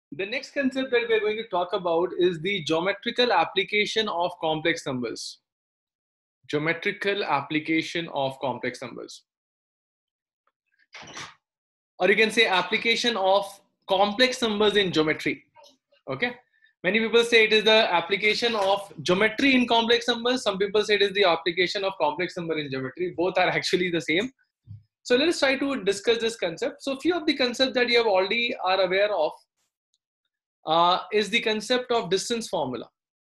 The next concept that we're going to talk about is the geometrical application of complex numbers. Geometrical application of complex numbers. Or you can say application of complex numbers in geometry. Okay. Many people say it is the application of geometry in complex numbers. Some people say it is the application of complex number in geometry. Both are actually the same. So let us try to discuss this concept. So few of the concepts that you have already are aware of is the concept of distance formula.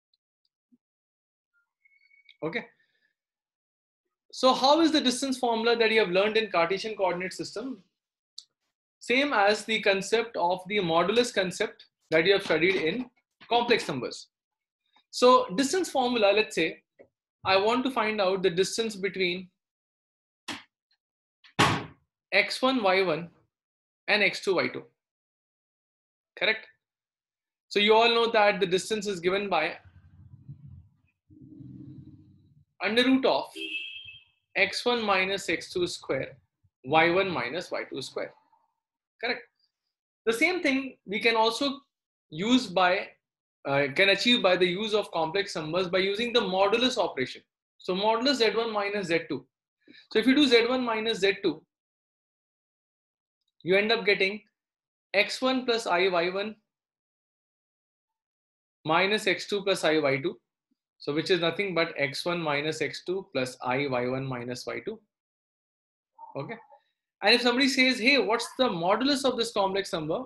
Okay. So how is the distance formula that you have learned in Cartesian coordinate system? Same as the concept of the modulus concept that you have studied in complex numbers. So distance formula, let's say, I want to find out the distance between x1, y1 and x2, y2. Correct? So you all know that the distance is given by under root of x1 minus x2 square, y1 minus y2 square. Correct? The same thing we can also use by can achieve by the use of complex numbers by using the modulus operation. So modulus z1 minus z2. So if you do z1 minus z2, you end up getting x1 plus I y1 minus x2 plus I y2. So which is nothing but x1 minus x2 plus I y1 minus y2. Okay. And if somebody says, hey, what's the modulus of this complex number?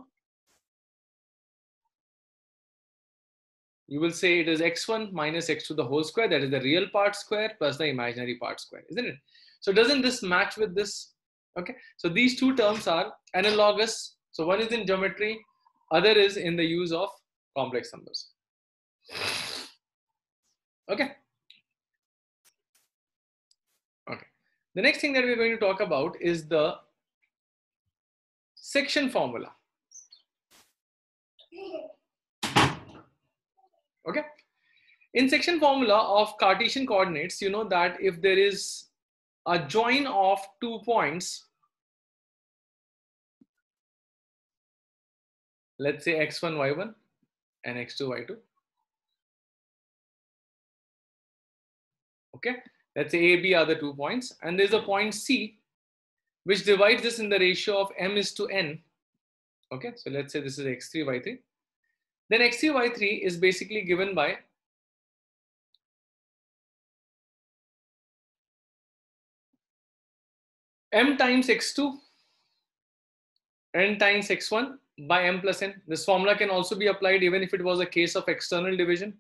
You will say it is x1 minus x2 the whole square, that is the real part square plus the imaginary part square, isn't it? So doesn't this match with this? Okay, so these two terms are analogous. So one is in geometry, other is in the use of complex numbers. Okay. Okay. The next thing that we're going to talk about is the section formula. Okay. In section formula of Cartesian coordinates, you know that if there is a join of 2 points, let's say x1, y1 and x2, y2. Okay, let's say A, B are the 2 points, and there's a point C which divides this in the ratio of m is to n. Okay, so let's say this is x3, y3. Then x3, y3 is basically given by m times x2 n times x1 by m plus n. This formula can also be applied even if it was a case of external division.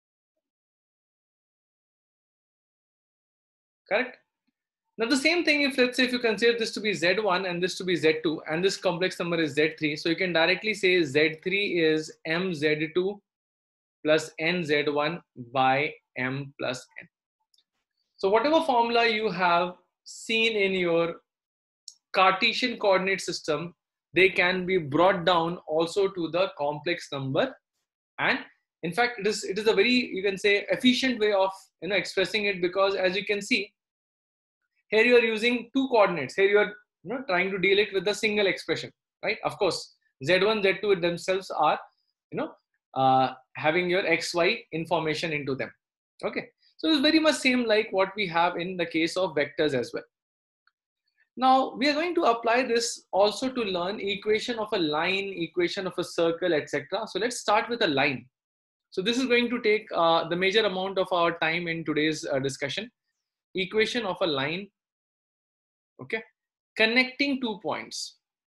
Correct? Now the same thing, if let's say if you consider this to be z1 and this to be z2 and this complex number is z3, so you can directly say z3 is mz2 plus nz1 by m plus n. So whatever formula you have seen in your Cartesian coordinate system, they can be brought down also to the complex number, and in fact it is a very, you can say, efficient way of expressing it, because as you can see here you are using two coordinates. Here you are trying to deal it with a single expression, right? Of course z1 z2 themselves are having your xy information into them. Okay, so it's very much same like what we have in the case of vectors as well. Now we are going to apply this also to learn equation of a line, equation of a circle, etc. So let's start with a line. So this is going to take the major amount of our time in today's discussion. Equation of a line, okay, connecting 2 points,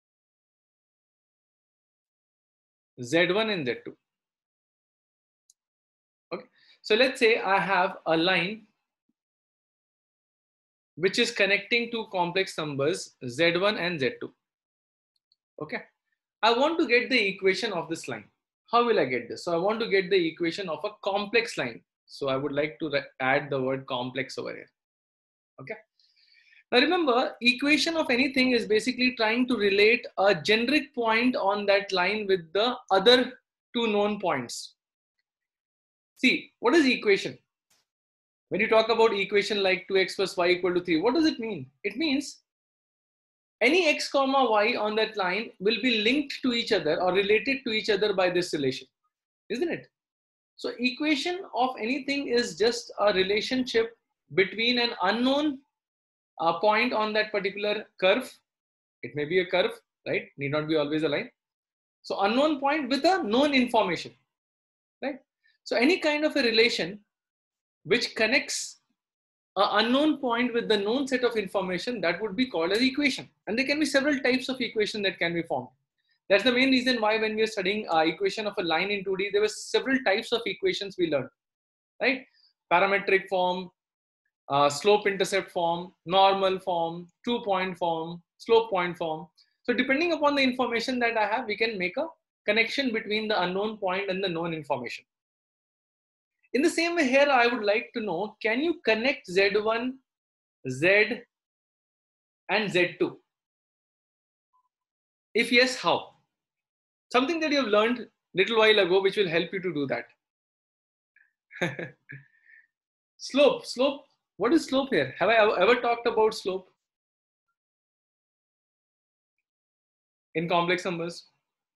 z1 and z2. Okay, so let's say I have a line which is connecting two complex numbers z1 and z2. Okay, I want to get the equation of this line. How will I get this? So I want to get the equation of a complex line. So I would like to add the word complex over here. Okay. Now remember, equation of anything is basically trying to relate a generic point on that line with the other two known points. See, what is equation? When you talk about equation like 2x plus y equal to 3, what does it mean? It means any x comma y on that line will be linked to each other or related to each other by this relation, isn't it? So equation of anything is just a relationship between an unknown point on that particular curve. It may be a curve, right? Need not be always a line. So unknown point with a known information, right? So any kind of a relation which connects an unknown point with the known set of information, that would be called as equation. And there can be several types of equation that can be formed. That's the main reason why when we are studying equation of a line in 2D, there were several types of equations we learned, right? Parametric form, slope intercept form, normal form, 2-point form, slope point form. So depending upon the information that I have, we can make a connection between the unknown point and the known information. In the same way here, I would like to know, can you connect Z1, Z and Z2? If yes, how? Something that you have learned little while ago, which will help you to do that. Slope. What is slope here? Have I ever talked about slope in complex numbers?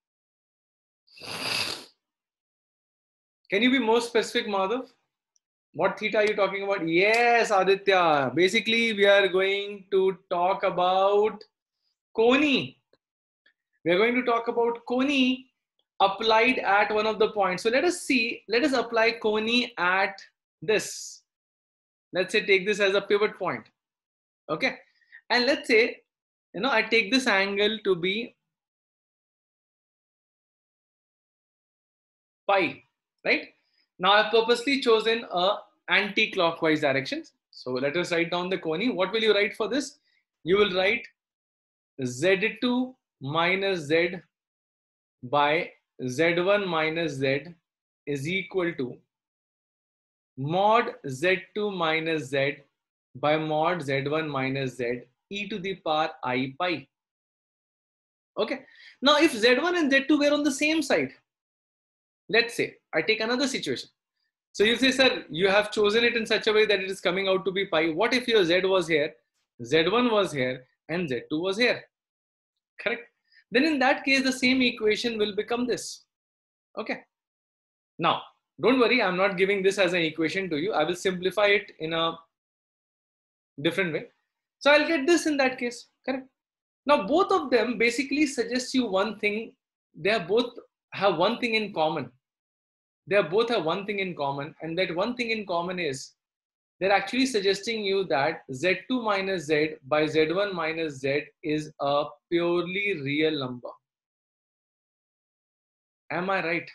Can you be more specific, Madhav? What theta are you talking about? Yes, Aditya. Basically, we are going to talk about cone. We are going to talk about cone applied at one of the points. So let us apply cone at this. Let's say take this as a pivot point. Okay. And let's say, I take this angle to be pi, right? Now I've purposely chosen a anti-clockwise direction. So let us write down the cone. What will you write for this? You will write Z2 minus Z by Z1 minus Z is equal to mod Z2 minus Z by mod Z1 minus Z e to the power I pi. Okay. Now if Z1 and Z2 were on the same side, let's say I take another situation. So you say, sir, you have chosen it in such a way that it is coming out to be pi. What if your Z was here, Z1 was here, and Z2 was here? Correct? Then in that case, the same equation will become this. Okay. Now, don't worry, I'm not giving this as an equation to you. I will simplify it in a different way. So I'll get this in that case. Correct? Now, both of them basically suggest you one thing. They both have one thing in common. They both have one thing in common, and that one thing in common is they're actually suggesting you that Z2 minus Z by Z1 minus Z is a purely real number. Am I right?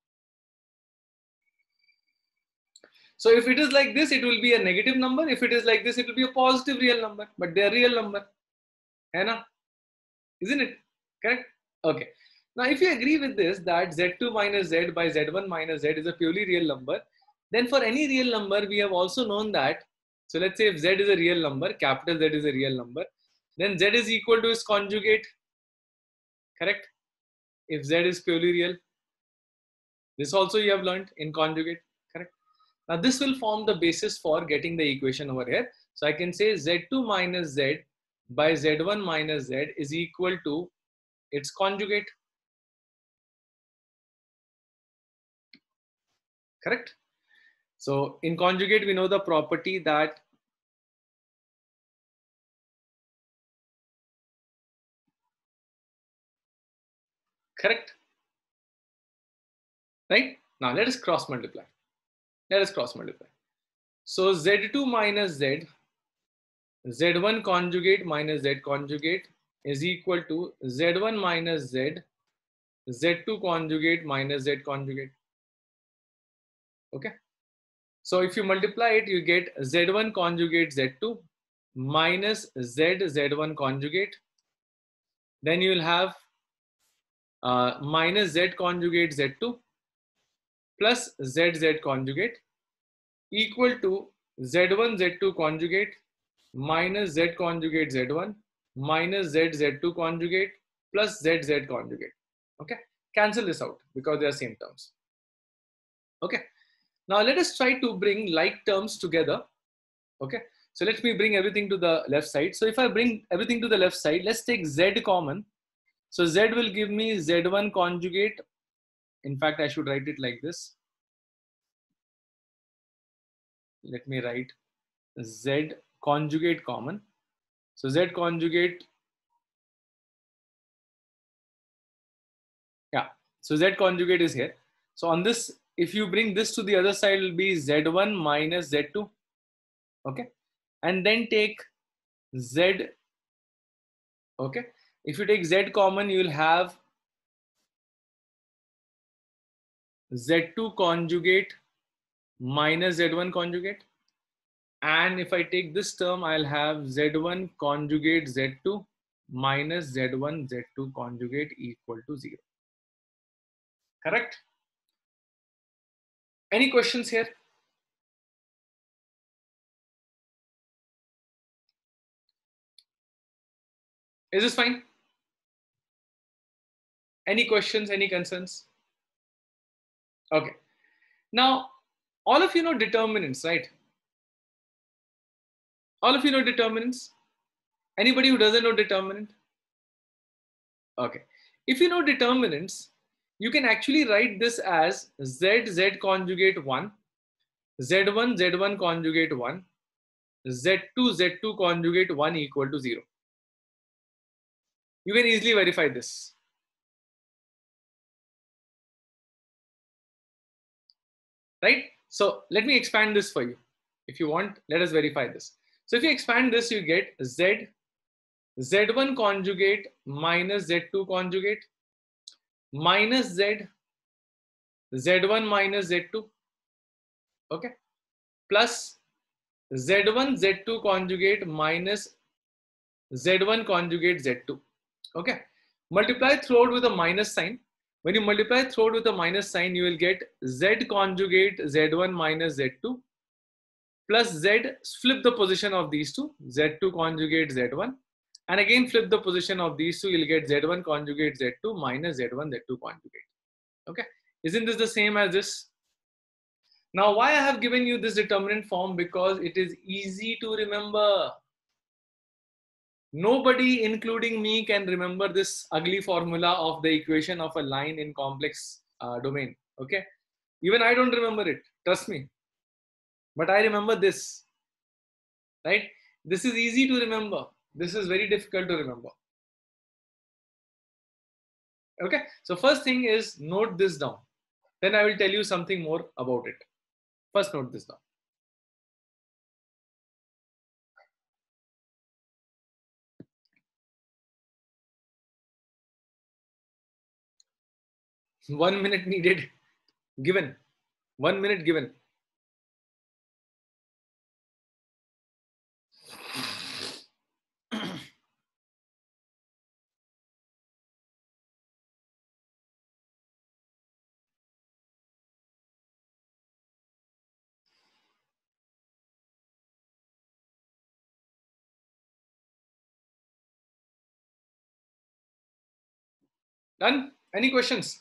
So if it is like this, it will be a negative number. If it is like this, it will be a positive real number, but they're real number. Hai, isn't it? Correct? Okay. Now, if you agree with this, that Z2 minus Z by Z1 minus Z is a purely real number, then for any real number, we have also known that. So let's say if Z is a real number, capital Z is a real number, then Z is equal to its conjugate. Correct? If Z is purely real. This also you have learned in conjugate. Correct? Now, this will form the basis for getting the equation over here. So I can say Z2 minus Z by Z1 minus Z is equal to its conjugate. Correct? So in conjugate, we know the property that correct? Right? Now let us cross multiply. Let us cross multiply. So Z2 minus Z, Z1 conjugate minus Z conjugate is equal to Z1 minus Z, Z2 conjugate minus Z conjugate. Okay. So if you multiply it, you get Z1 conjugate Z2 minus Z Z1 conjugate. Then you will have minus Z conjugate Z2 plus Z Z conjugate equal to Z1 Z2 conjugate minus Z conjugate Z1 minus Z Z2 conjugate plus Z Z conjugate. Okay. Cancel this out because they are same terms. Okay. Now let us try to bring like terms together. Okay. So let me bring everything to the left side. So if I bring everything to the left side, let's take Z common. So Z will give me Z1 conjugate. In fact, I should write it like this. Let me write Z conjugate common. So Z conjugate, yeah. So Z conjugate is here. So on this, if you bring this to the other side, it will be Z1 minus Z2. Okay. And then take Z. Okay. If you take Z common, you will have Z2 conjugate minus Z1 conjugate. And if I take this term, I'll have Z1 conjugate Z2 minus Z1 Z2 conjugate equal to 0. Correct? Any questions here? Is this fine? Any questions, any concerns? Okay. Now, all of you know determinants, right? All of you know determinants? Anybody who doesn't know determinant? Okay. If you know determinants, you can actually write this as Z conjugate 1, Z1 conjugate 1, Z2 conjugate 1 equal to 0. You can easily verify this. Right? So let me expand this for you. If you want, let us verify this. So if you expand this, you get Z1 conjugate minus Z2 conjugate minus Z1 minus Z2, okay, plus Z2 conjugate minus Z1 conjugate Z2, okay. Multiply throughout with a minus sign. When you multiply throughout with a minus sign, you will get Z conjugate Z1 minus Z2 plus Z, flip the position of these two, Z2 conjugate Z1, and again flip the position of these two, you'll get Z1 conjugate Z2 minus Z1 Z2 conjugate. Okay, isn't this the same as this? Now, why I have given you this determinant form? Because it is easy to remember. Nobody, including me, can remember this ugly formula of the equation of a line in complex domain. Okay, even I don't remember it, trust me, but I remember this, right? This is easy to remember. This is very difficult to remember. Okay, so first thing is note this down. Then I will tell you something more about it. First, note this down. One minute needed, given. 1 minute given. Done? Any questions?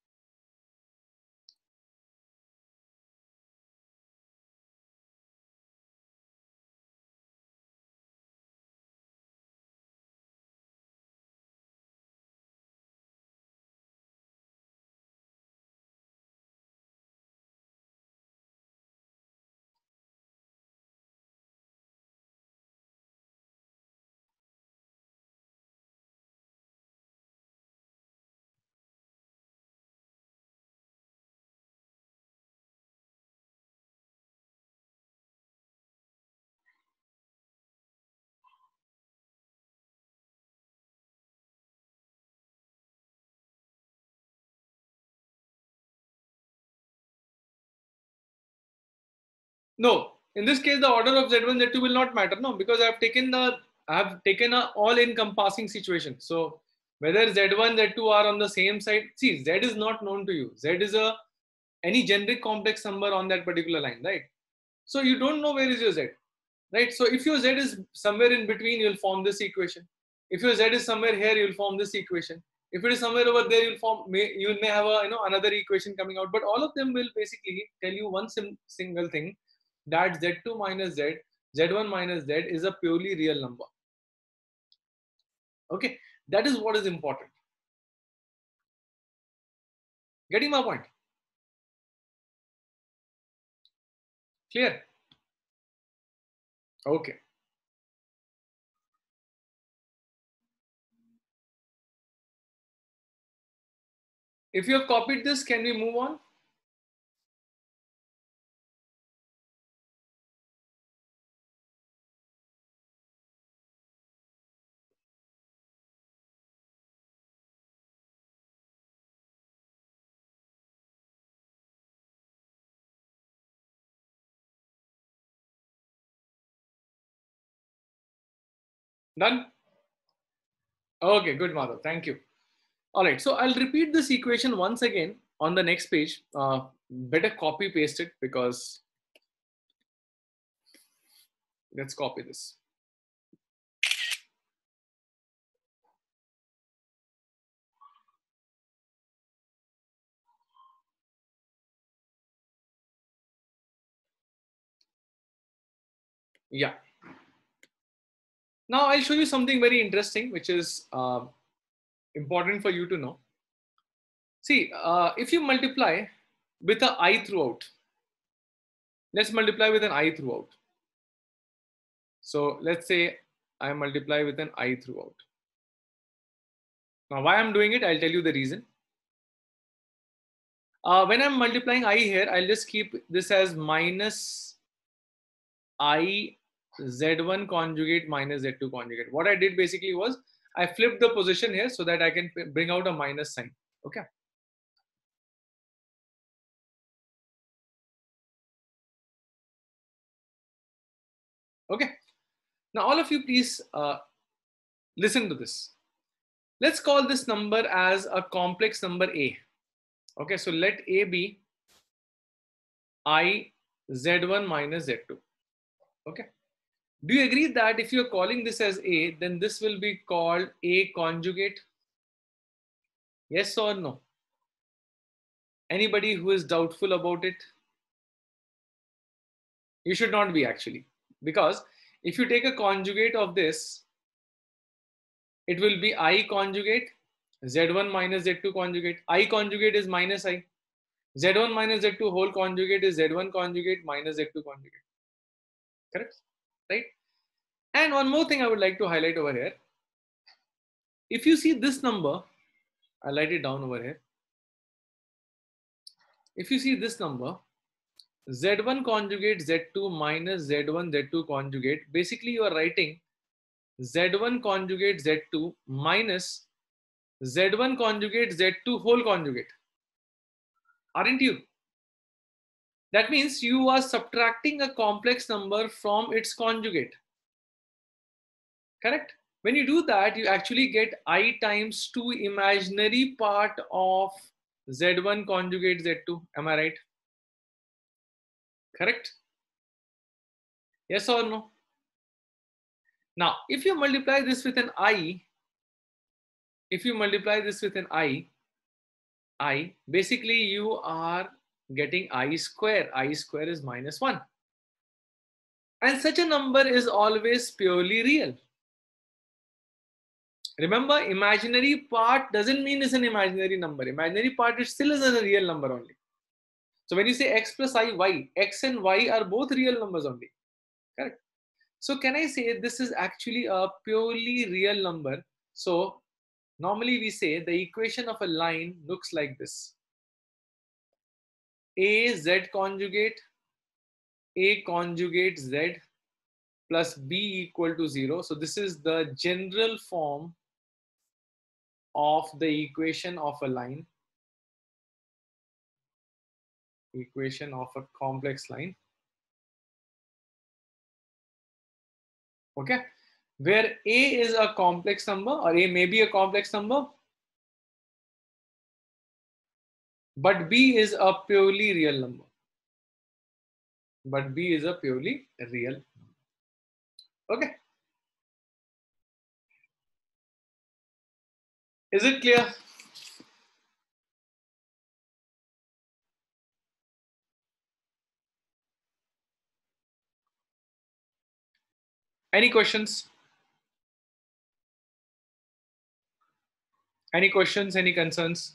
No. In this case, the order of Z1, Z2 will not matter. No, because I have taken a all encompassing situation. So whether Z1, Z2 are on the same side, see, Z is not known to you. Z is any generic complex number on that particular line, right? So you don't know where is your Z, right? So if your Z is somewhere in between, you'll form this equation. If your Z is somewhere here, you'll form this equation. If it is somewhere over there, you may have a another equation coming out. But all of them will basically tell you one single thing, that Z2 minus Z Z1 minus Z is a purely real number. Okay, that is what is important. Getting my point? Clear? Okay. If you have copied this, can we move on? Done? Okay, good, Madhav. Thank you. All right, so I'll repeat this equation once again on the next page. Better copy paste it because let's copy this. Yeah. Now I'll show you something very interesting, which is important for you to know. See, if you multiply with an I throughout, let's multiply with an I throughout. So let's say I multiply with an I throughout. Now, why I'm doing it, I'll tell you the reason. When I'm multiplying I here, I'll just keep this as minus I Z1 conjugate minus Z2 conjugate. What I did basically was I flipped the position here so that I can bring out a minus sign. Okay. Okay. Now, all of you, please listen to this. Let's call this number as a complex number A. Okay. So let A be I Z1 minus Z2. Okay. Do you agree that if you're calling this as A, then this will be called A conjugate? Yes or no? Anybody who is doubtful about it? You should not be actually. Because if you take a conjugate of this, it will be I conjugate Z1 minus Z2 conjugate. I conjugate is minus I. Z1 minus Z2 whole conjugate is Z1 conjugate minus Z2 conjugate. Correct? Right? And one more thing I would like to highlight over here. If you see this number, I'll write it down over here. If you see this number, Z1 conjugate Z2 minus Z1 Z2 conjugate, basically you are writing Z1 conjugate Z2 minus Z1 conjugate Z2 whole conjugate. Aren't you? That means you are subtracting a complex number from its conjugate. Correct? When you do that, you actually get I times 2 imaginary part of Z1 conjugate Z2. Am I right? Correct? Yes or no? Now, if you multiply this with an I, basically you are getting I square. I square is minus 1. And such a number is always purely real. Remember, imaginary part doesn't mean it's an imaginary number. Imaginary part, it still is a real number only. So when you say x plus I, y, x and y are both real numbers only. Correct? So can I say this is actually a purely real number? So normally we say the equation of a line looks like this. A z conjugate, A conjugate z plus b equal to 0. So this is the general form of the equation of a line, equation of a complex line. Okay, where A is a complex number, or A may be a complex number, but B is a purely real number. But B is a purely real. Okay, is it clear? Any questions? Any questions? Any concerns?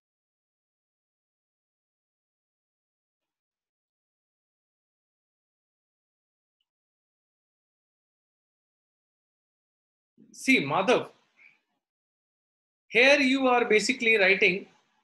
See, Madhav, here you are basically writing.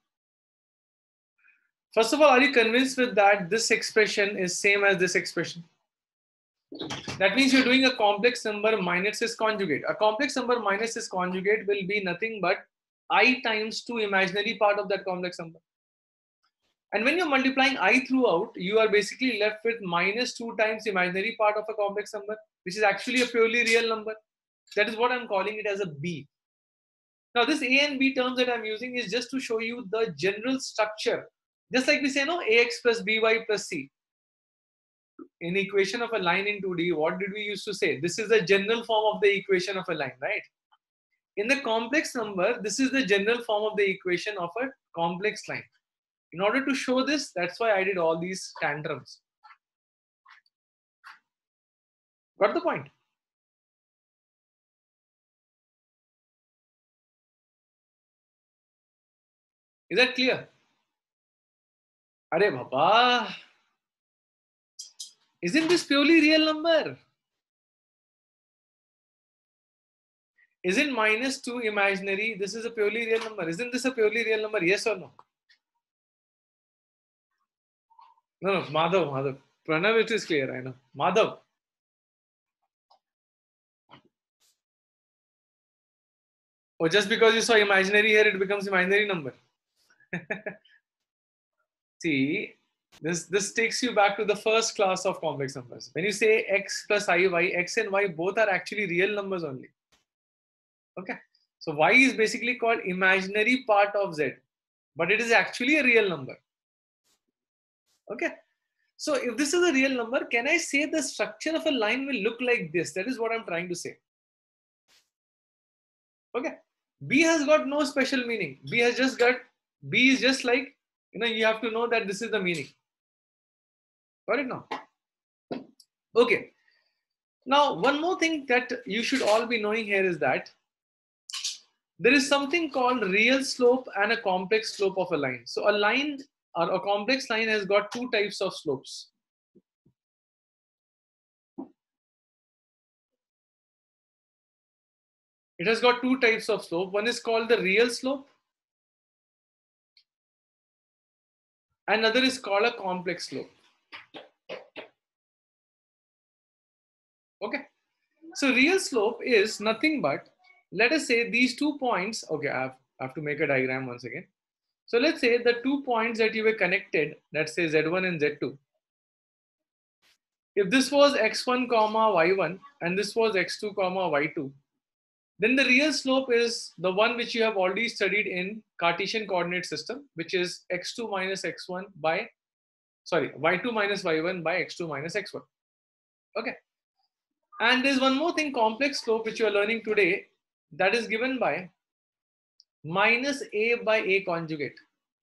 First of all, are you convinced with that this expression is same as this expression? That means you're doing a complex number minus its conjugate. A complex number minus its conjugate will be nothing but I times 2 imaginary part of that complex number. And when you're multiplying I throughout, you are basically left with minus 2 times imaginary part of a complex number, which is actually a purely real number. That is what I'm calling it as a B. Now, this A and B terms that I'm using is just to show you the general structure. Just like we say, no, AX plus BY plus C. In equation of a line in 2D, what did we used to say? This is the general form of the equation of a line, right? In the complex number, this is the general form of the equation of a complex line. In order to show this, that's why I did all these tantrums. Got the point? Is that clear? Are Baba, isn't this purely real number? Isn't minus 2 imaginary? This is a purely real number. Isn't this a purely real number? Yes or no? No, Madhav. Pranav, it is clear, I know. Madhav. Or just because you saw imaginary here, it becomes imaginary number. See, this takes you back to the first class of complex numbers. When you say x plus iy, x and y both are actually real numbers only. Okay. So y is basically called imaginary part of z, but it is actually a real number. Okay. So if this is a real number, can I say the structure of a line will look like this? That is what I'm trying to say. Okay. B has got no special meaning. B is just like, you have to know that this is the meaning. Got it now? Okay. Now, one more thing that you should all be knowing here is that there is something called real slope and a complex slope of a line. So a line or a complex line has got two types of slopes. It has got two types of slope. One is called the real slope. Another is called a complex slope. Okay. So real slope is nothing but, let us say these 2 points. Okay, I have to make a diagram once again. So let's say the 2 points that you were connected, let's say Z1 and Z2. If this was x1 comma y1 and this was x2 comma y2, then the real slope is the one which you have already studied in Cartesian coordinate system, which is x2 minus x1 by, sorry, y2 minus y1 by x2 minus x1. Okay. And there's one more thing, complex slope, which you are learning today, that is given by minus a by a conjugate.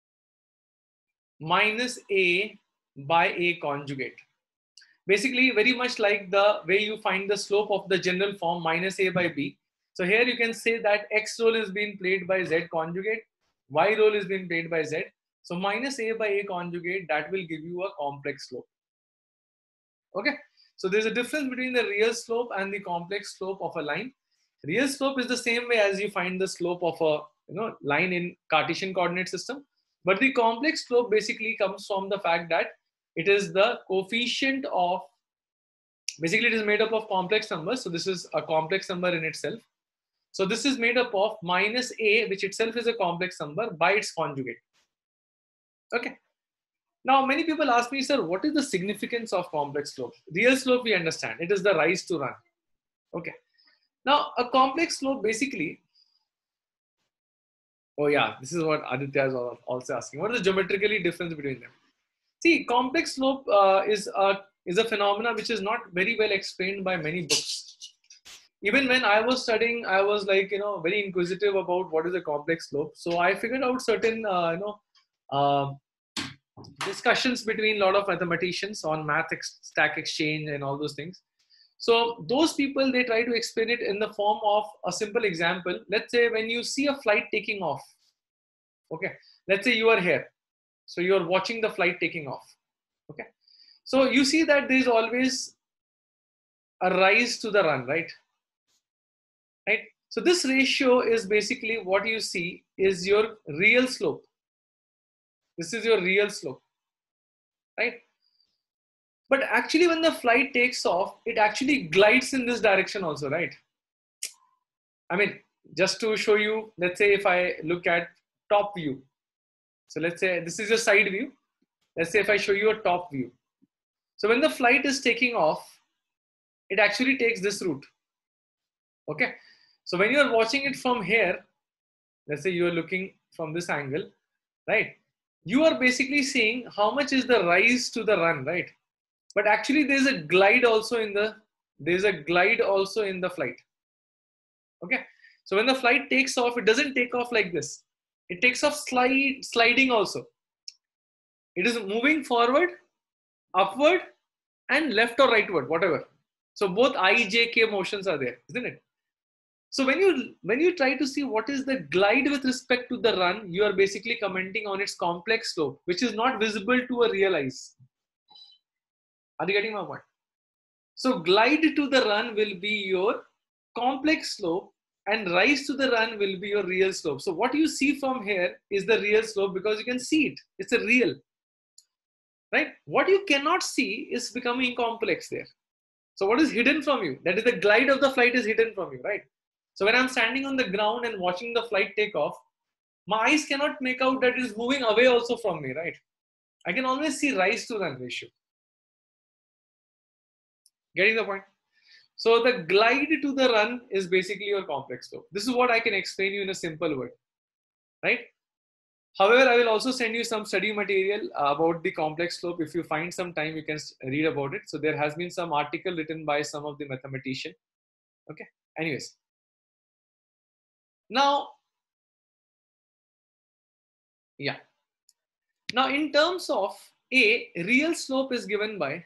Minus a by a conjugate. Basically, very much like the way you find the slope of the general form minus a by b. So here you can say that x role is being played by z conjugate, y role is being played by z. So minus a by a conjugate, that will give you a complex slope. Okay. So there's a difference between the real slope and the complex slope of a line. Real slope is the same way as you find the slope of a line in Cartesian coordinate system. But the complex slope basically comes from the fact that it is the coefficient of, basically it is made up of complex numbers. So this is a complex number in itself. So this is made up of minus a, which itself is a complex number, by its conjugate. Okay. Now, many people ask me, sir, what is the significance of complex slope? Real slope, we understand. It is the rise to run. Okay. Now, a complex slope basically, oh yeah, this is what Aditya is also asking. What is the geometrically difference between them? See, complex slope is a phenomena which is not very well explained by many books. Even when I was studying, I was like, very inquisitive about what is a complex slope. So I figured out certain, discussions between a lot of mathematicians on stack exchange and all those things. So those people, they try to explain it in the form of a simple example. Let's say when you see a flight taking off, okay, let's say you are here, so you are watching the flight taking off, okay, so you see that there is always a rise to the run, right? So this ratio is basically what you see is your real slope. This is your real slope, right? But actually when the flight takes off, it actually glides in this direction also, right? I mean, just to show you, let's say if I look at top view, so let's say this is a side view. Let's say if I show you a top view. So when the flight is taking off, it actually takes this route. Okay. So when you are watching it from here, let's say you are looking from this angle, right? You are basically seeing how much is the rise to the run, right? But actually there's a glide also in the flight. Okay. So when the flight takes off, it doesn't take off like this. It takes off sliding also. It is moving forward, upward, and left or rightward, whatever. So both I, J, K motions are there, isn't it? So when you try to see what is the glide with respect to the run, you are basically commenting on its complex slope, which is not visible to a real eyes. Are you getting my point? So glide to the run will be your complex slope, and rise to the run will be your real slope. So what you see from here is the real slope because you can see it. It's a real, right? What you cannot see is becoming complex there. So what is hidden from you? That is the glide of the flight is hidden from you, right? So when I'm standing on the ground and watching the flight take off, my eyes cannot make out that it is moving away also from me, right? I can always see rise to run ratio. Getting the point? So the glide to the run is basically your complex slope. This is what I can explain you in a simple word, right? However, I will also send you some study material about the complex slope. If you find some time, you can read about it. So there has been some article written by some of the mathematician. Okay. Anyways, now, yeah. Now, in terms of A, real slope is given by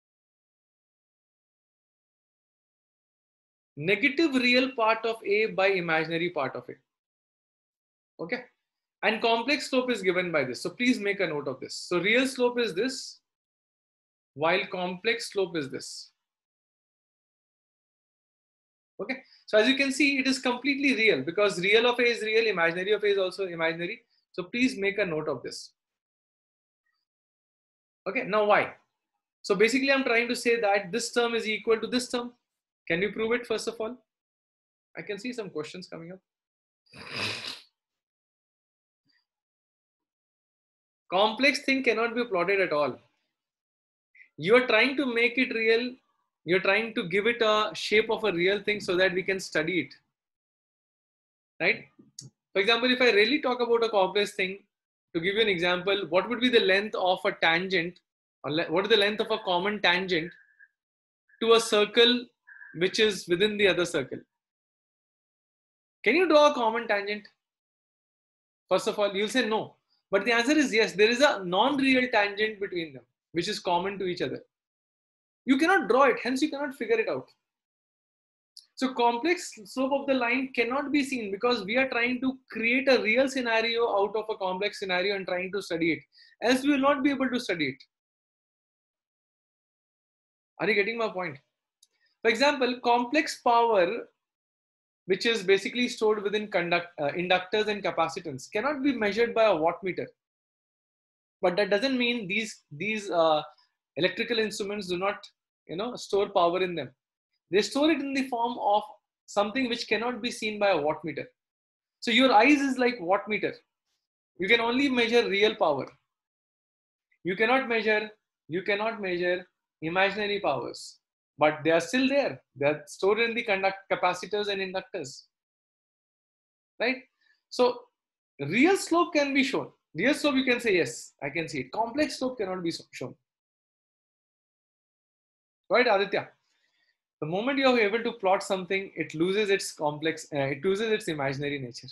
negative real part of A by imaginary part of it. Okay. And complex slope is given by this. So please make a note of this. So real slope is this, while complex slope is this. Okay. So as you can see, it is completely real because real of A is real, imaginary of A is also imaginary. So please make a note of this. Okay. Now why? So basically I'm trying to say that this term is equal to this term. Can you prove it first of all? I can see some questions coming up. Complex thing cannot be plotted at all. You are trying to make it real. You're trying to give it a shape of a real thing so that we can study it. Right? For example, if I really talk about a complex thing, to give you an example, what would be the length of a tangent, or what is the length of a common tangent to a circle which is within the other circle? Can you draw a common tangent? First of all, you'll say no. But the answer is yes, there is a non-real tangent between them, which is common to each other. You cannot draw it, hence you cannot figure it out. So complex slope of the line cannot be seen because we are trying to create a real scenario out of a complex scenario and trying to study it. Else we will not be able to study it. Are you getting my point? For example, complex power, which is basically stored within inductors and capacitance, cannot be measured by a wattmeter. But that doesn't mean these electrical instruments do not, store power in them. They store it in the form of something which cannot be seen by a wattmeter. So your eyes is like wattmeter. You can only measure real power. You cannot measure imaginary powers, but they are still there. They are stored in the capacitors and inductors, right? So real slope can be shown. Real slope, you can say, yes, I can see it. Complex slope cannot be shown. Right, Aditya? The moment you are able to plot something, it loses its it loses its imaginary nature.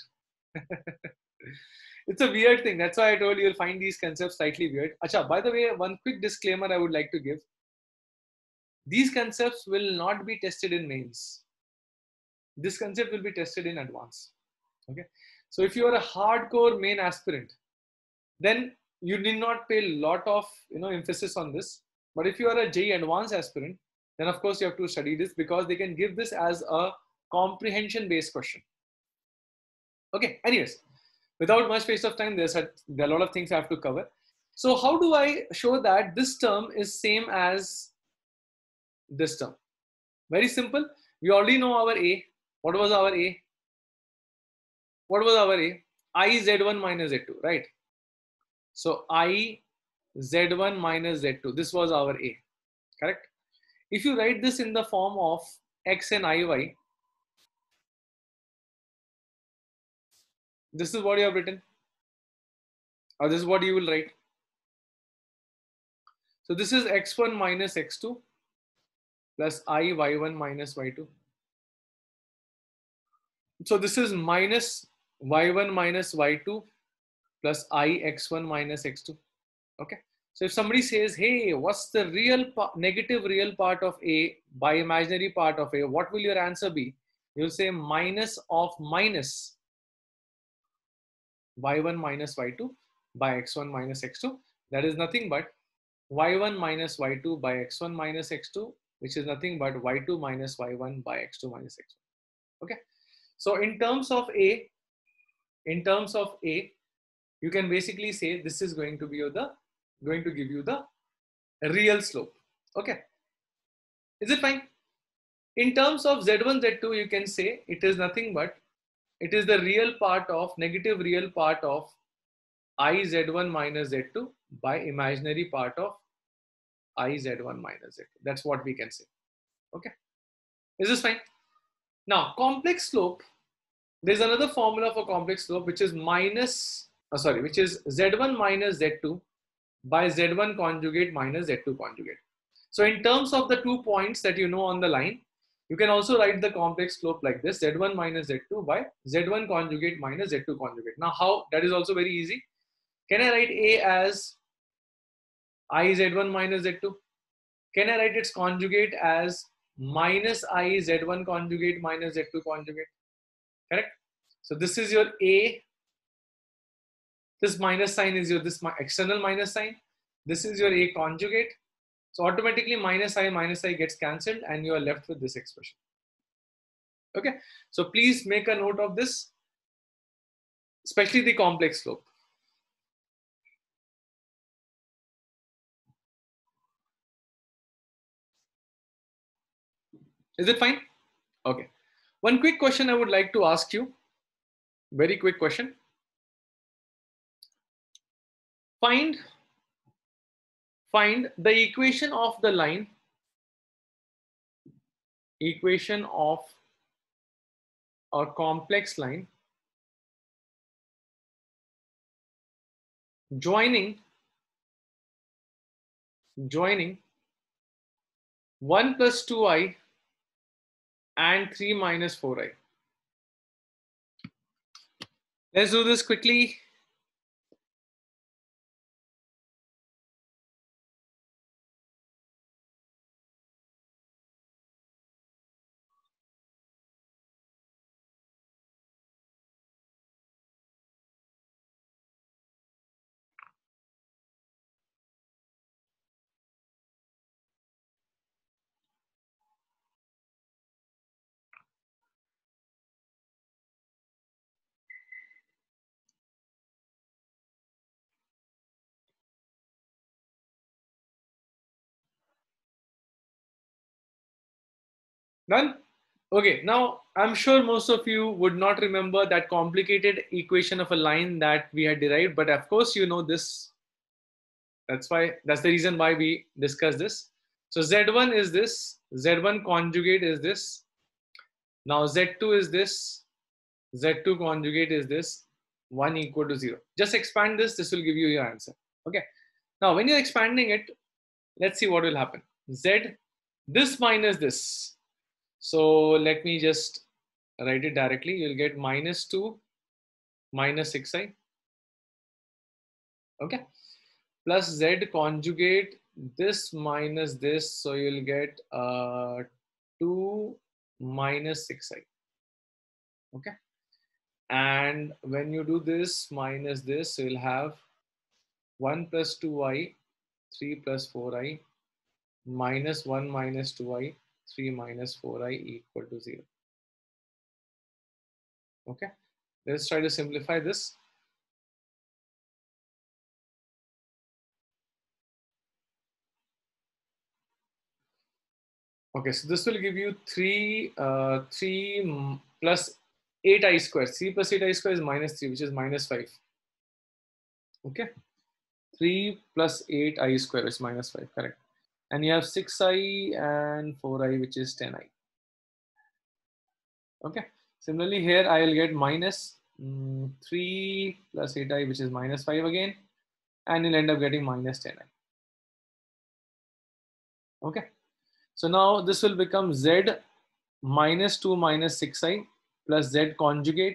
It's a weird thing. That's why I told you you'll find these concepts slightly weird. Acha, by the way, one quick disclaimer I would like to give. These concepts will not be tested in mains. This concept will be tested in advance. Okay. So if you are a hardcore main aspirant, then you need not pay a lot of emphasis on this. But if you are a JEE advanced aspirant, then of course you have to study this, because they can give this as a comprehension based question. Okay, anyways, without much waste of time, there are a lot of things I have to cover. So how do I show that this term is same as this term? Very simple. We already know our A. What was our A? What was our A? I Z1 minus Z2, right? So I Z1 minus Z2. This was our A, correct? If you write this in the form of X and IY, this is what you have written, or this is what you will write. So this is X1 minus X2 plus I Y1 minus Y2. So this is minus Y1 minus Y2 plus I X1 minus X2. Okay. So if somebody says, hey, what's the negative real part of A by imaginary part of A? What will your answer be? You'll say minus of minus Y1 minus Y2 by X1 minus X2. That is nothing but Y1 minus Y2 by X1 minus X2, which is nothing but Y2 minus Y1 by X2 minus X1. Okay. So in terms of A, you can basically say this is going to give you the real slope. Okay. Is it fine? In terms of Z1, Z2, you can say it is nothing but it is the negative real part of I Z1 minus Z2 by imaginary part of I Z1 minus Z2. That's what we can say. Okay. Is this fine? Now, complex slope, there's another formula for complex slope, which is which is Z1 minus Z2 by Z1 conjugate minus Z2 conjugate. So in terms of the 2 points that you know on the line, you can also write the complex slope like this, Z1 minus Z2 by Z1 conjugate minus Z2 conjugate. Now how? That is also very easy. Can I write A as I Z1 minus Z2? Can I write its conjugate as minus I Z1 conjugate minus Z2 conjugate? Correct? So this is your A. This minus sign is this external minus sign. This is your A conjugate. So automatically minus I gets cancelled and you are left with this expression. Okay. So please make a note of this, especially the complex slope. Is it fine? Okay. One quick question I would like to ask you. Very quick question. Find the equation of the line, equation of a complex line joining 1 plus 2i and 3 minus 4i. Let's do this quickly. Done? Okay, now I'm sure most of you would not remember that complicated equation of a line that we had derived, but of course you know this. That's the reason why we discuss this. So Z1 is this, Z1 conjugate is this. Now Z2 is this, Z2 conjugate is this, 1 equal to 0. Just expand this will give you your answer. Okay. Now when you're expanding it, let's see what will happen. Z, this minus this. So let me just write it directly. You'll get minus 2 minus 6i. Okay. plus Z conjugate this minus this, so you'll get 2 minus 6i. Okay, and when you do this minus this, so you'll have 1 plus 2i, 3 plus 4i, minus 1 minus 2i, 3 minus 4i equal to 0. Okay, let's try to simplify this. Okay, so this will give you 3 plus 8i square. 3 plus 8i square is minus 3, which is minus 5. Okay, 3 plus 8i square is minus 5, correct. And you have 6i and 4i, which is 10i. Okay, similarly here I will get minus 3 plus 8i, which is minus 5 again, and you'll end up getting minus 10i. Okay, so now this will become z minus 2 minus 6i plus z conjugate.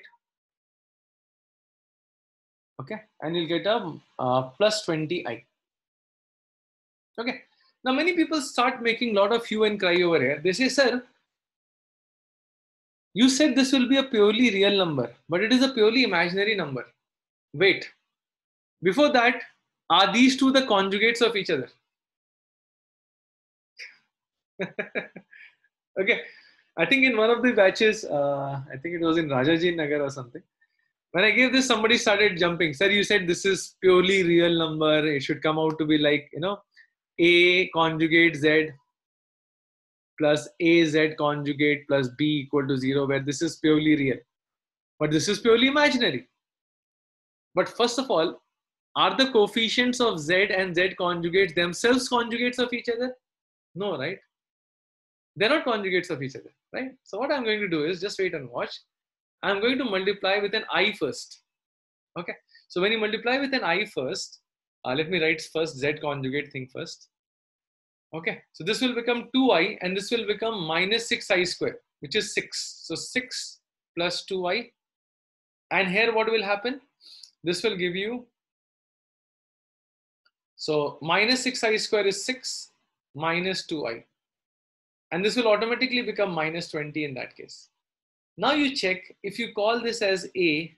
Okay, and you'll get a plus 20i. Okay, now many people start making a lot of hue and cry over here. They say, sir, you said this will be a purely real number, but it is a purely imaginary number. Wait, before that, are these two the conjugates of each other? Okay, I think in one of the batches, I think it was in Rajaji Nagar or something. When I gave this, somebody started jumping. Sir, you said this is purely real number. It should come out to be like, A conjugate Z plus AZ conjugate plus B equal to 0, where this is purely real. But this is purely imaginary. But first of all, are the coefficients of Z and Z conjugates themselves conjugates of each other? No, right? They're not conjugates of each other, right? So what I'm going to do is just wait and watch. I'm going to multiply with an I first. Okay. So when you multiply with an I first, let me write first Z conjugate thing first. Okay. So this will become 2i and this will become minus 6i square, which is 6. So 6 plus 2i. And here what will happen? This will give you, so minus 6i square is 6 minus 2i. And this will automatically become minus 20 in that case. Now you check, if you call this as A,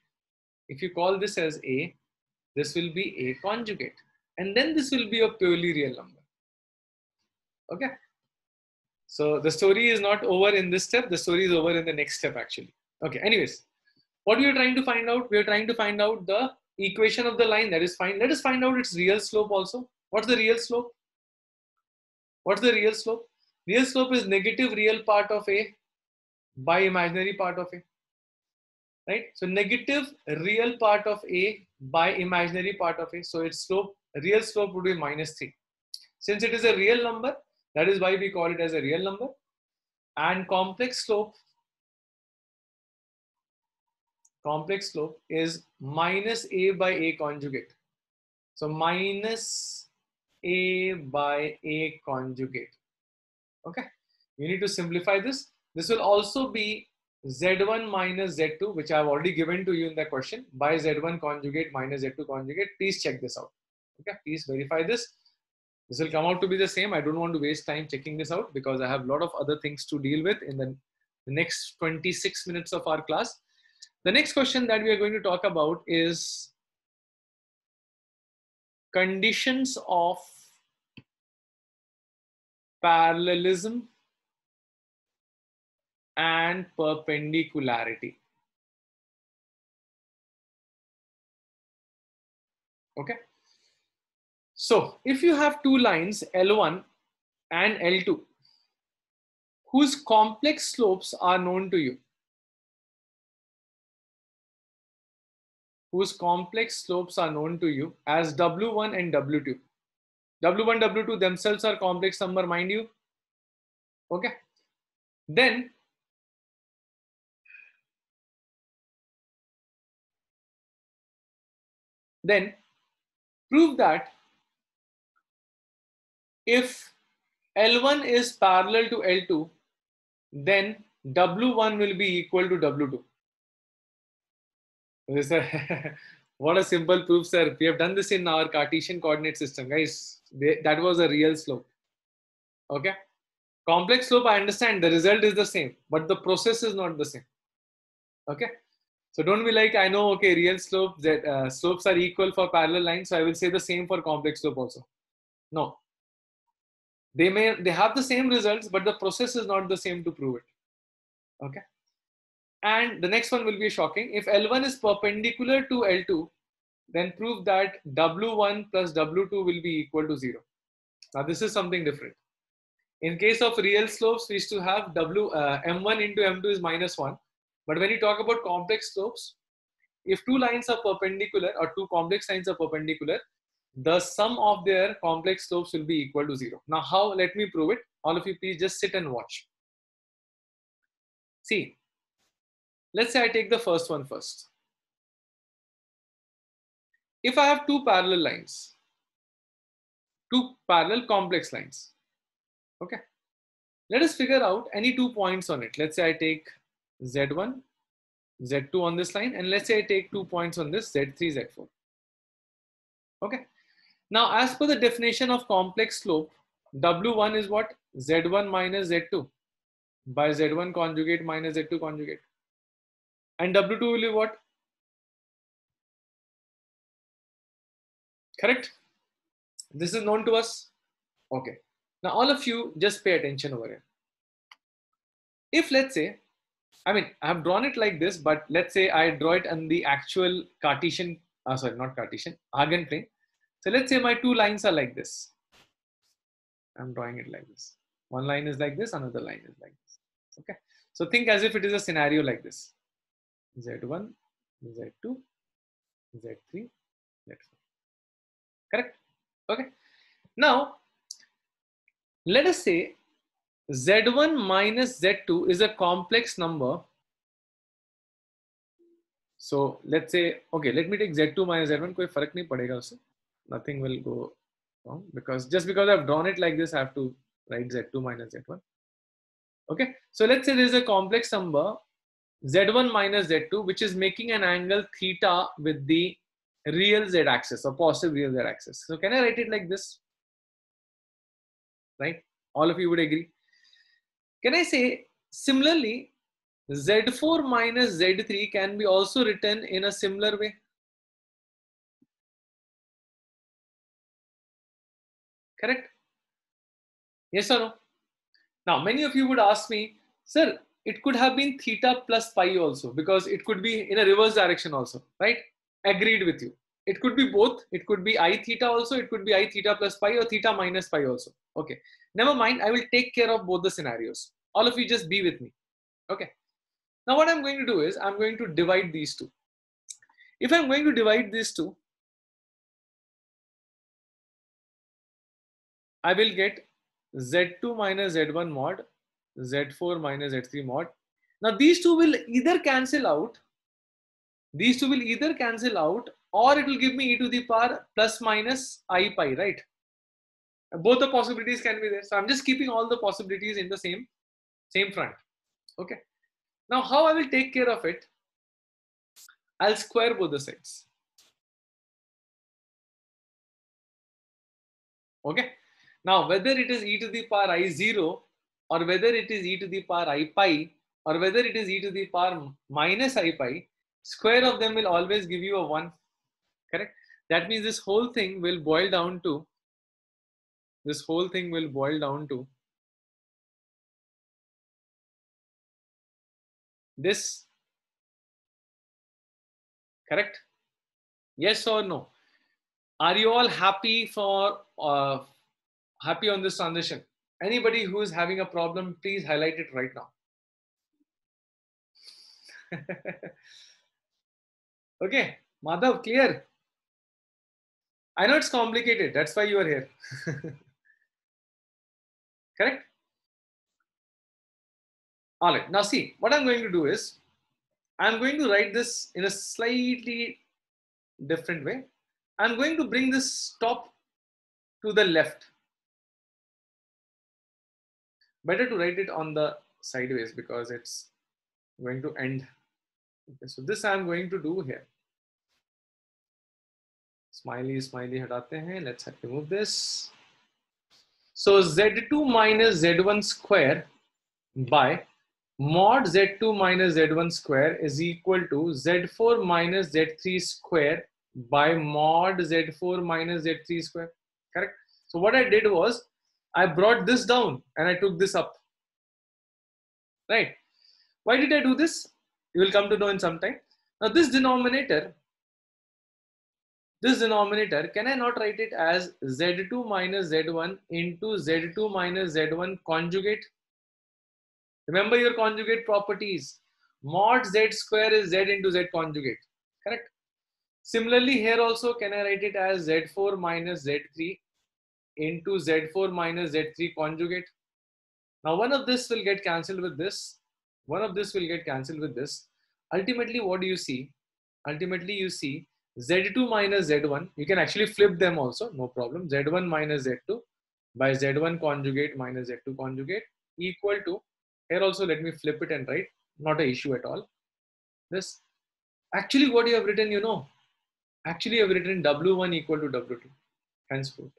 this will be A conjugate. And then this will be a purely real number. Okay. So the story is not over in this step. The story is over in the next step actually. Okay. Anyways, what we are trying to find out? We are trying to find out the equation of the line. That is fine. Let us find out its real slope also. What's the real slope? What's the real slope? Real slope is negative real part of A by imaginary part of A. Right? So negative real part of A by imaginary part of A. So its slope, real slope would be minus 3. Since it is a real number, that is why we call it as a real number. And complex slope is minus A by A conjugate. So minus A by A conjugate. Okay. You need to simplify this. This will also be Z1 minus Z2, which I have already given to you in the question, by Z1 conjugate minus Z2 conjugate. Please check this out. Okay, please verify this. This will come out to be the same. I don't want to waste time checking this out because I have a lot of other things to deal with in the next 26 minutes of our class. The next question that we are going to talk about is conditions of parallelism and perpendicularity. Okay. So if you have two lines L1 and L2 whose complex slopes are known to you, as W1 and W2. W1, W2 themselves are complex number, mind you. Okay. Then prove that if L1 is parallel to L2, then W1 will be equal to W2. What a simple proof, sir. We have done this in our Cartesian coordinate system, guys. That was a real slope. Okay. Complex slope, I understand the result is the same, but the process is not the same. Okay. So don't be like, I know, okay, real slope, that slopes are equal for parallel lines. So I will say the same for complex slope also. No. They have the same results, but the process is not the same to prove it. Okay. And the next one will be shocking. If L1 is perpendicular to L2, then prove that W1 plus W2 will be equal to 0. Now this is something different. In case of real slopes, we used to have M1 into M2 is -1. But when you talk about complex slopes, if two lines are perpendicular or two complex lines are perpendicular, the sum of their complex slopes will be equal to 0. Now how? Let me prove it. All of you please just sit and watch. See, let's say I take the first one first. If I have two parallel lines, two parallel complex lines, okay, let us figure out any 2 points on it. Let's say I take Z1, Z2 on this line, and let's say I take 2 points on this Z3, Z4. Okay. Now, as per the definition of complex slope, W1 is what? Z1 minus Z2 by Z1 conjugate minus Z2 conjugate. And W2 will be what? Correct? This is known to us. Okay. Now, all of you just pay attention over here. If let's say, I mean, I have drawn it like this, but let's say I draw it on the actual Cartesian, sorry, not Cartesian, Argand plane. So let's say my two lines are like this. I'm drawing it like this. One line is like this, another line is like this. Okay. So think as if it is a scenario like this. Z1, Z2, Z3, Z4. Correct? Okay. Now, let us say Z1 minus Z2 is a complex number. So let's say, okay, let me take Z2 minus Z1. कोई फर्क नहीं पड़ेगा उससे. Nothing will go wrong because just because I've drawn it like this, I have to write Z2 minus Z1. Okay. So let's say there's a complex number Z1 minus Z2, which is making an angle theta with the real Z axis or positive real Z axis. So can I write it like this? Right? All of you would agree. Can I say similarly, Z4 minus Z3 can be also written in a similar way? Correct? Yes or no? Now, many of you would ask me, sir, it could have been theta plus pi also because it could be in a reverse direction also, right? Agreed with you. It could be both. It could be I theta also. It could be I theta plus pi or theta minus pi also. Okay. Never mind. I will take care of both the scenarios. All of you just be with me. Okay. Now what I'm going to do is I'm going to divide these two. If I'm going to divide these two, I will get Z2 minus Z1 mod, Z4 minus Z3 mod. Now these two will either cancel out. These two will either cancel out or it will give me e to the power plus minus I pi, right? Both the possibilities can be there. So I'm just keeping all the possibilities in the same front. Okay. Now how I will take care of it? I'll square both the sides. Okay. Now whether it is e to the power I0 or whether it is e to the power I pi or whether it is e to the power minus I pi, square of them will always give you a 1. Correct? That means this whole thing will boil down to this. Correct? Yes or no? Are you all happy happy on this transition? Anybody who is having a problem, please highlight it right now. Okay, Madhav, clear? I know it's complicated. That's why you are here. Correct? All right. Now see, what I'm going to do is I'm going to write this in a slightly different way. I'm going to bring this top to the left. Better to write it on the sideways because it's going to end. Okay, so this I'm going to do here. Smiley हटाते हैं. Let's remove this. So Z2 minus Z1 square by mod Z2 minus Z1 square is equal to Z4 minus Z3 square by mod Z4 minus Z3 square. Correct? So what I did was I brought this down and I took this up. Right? Why did I do this? You will come to know in some time. Now this denominator, can I not write it as Z2 minus Z1 into Z2 minus Z1 conjugate? Remember your conjugate properties. Mod Z square is Z into Z conjugate. Correct? Similarly, here also, can I write it as Z4 minus Z3 into Z4 minus Z3 conjugate? Now, one of this will get cancelled with this. One of this will get cancelled with this. Ultimately, what do you see? Ultimately, you see Z2 minus Z1. You can actually flip them also, no problem. Z1 minus Z2 by Z1 conjugate minus Z2 conjugate equal to, here also let me flip it and write, not an issue at all. This, actually what you have written, you know, actually you have written W1 equal to W2, henceforth.